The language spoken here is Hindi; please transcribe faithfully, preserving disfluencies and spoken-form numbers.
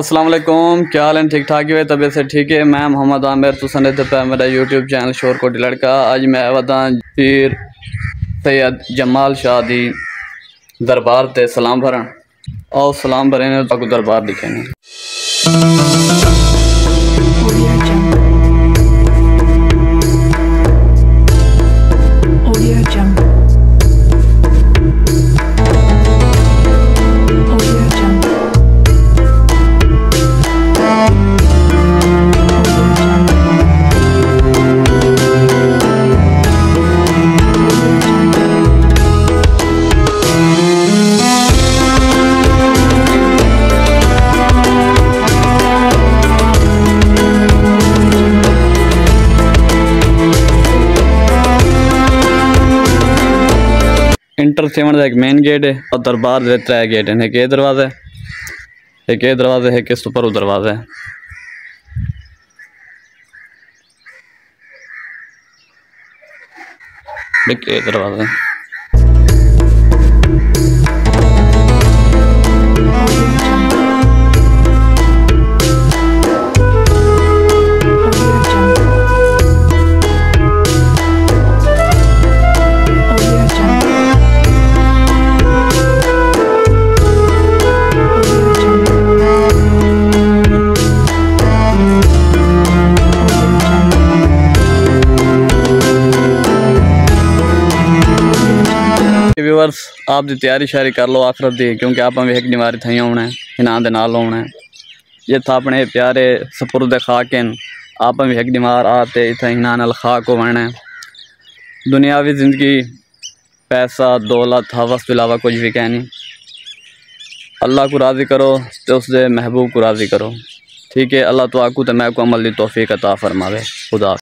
अस्सलाम वालेकुम, क्या हाल है? ठीक ठाक ही तबीयत से ठीक है। मैं मोहम्मद आमिर तुसन पे मेरा यूट्यूब चैनल शोर कोटी लड़का। अज मैं वदा पीर सैयद जमाल शाह दी दरबार ते सलाम भरन और सलाम भरे ने तक दरबार लिखे ने। इंटर सेवन का एक मेन गेट है और दरबार के त्रै गेट हैं। एक ये दरवाज़ा है, एक ये दरवाज़ा है, एक इस ऊपर दरवाज़ा है। एक ये दरवाज़ा है। व्यूअर्स आप दी तैयारी शारी कर लो आखरत दी, क्योंकि आप हमें एक निवारी थी होना है, इनाम दे नाल होना है। ये था अपने प्यारे सपुर्द खाक हैं, आप हमें एक निवार आते इतना इनान अल खाक को वरना है। दुनियावी ज़िंदगी पैसा दौलत हवस के अलावा कुछ भी कह नहीं। अल्लाह को राज़ी करो तो उसके महबूब को राज़ी करो। ठीक है, अल्लाह तो आकू तो मैं को अमल दी तौफीक अता फरमावे। खुदा।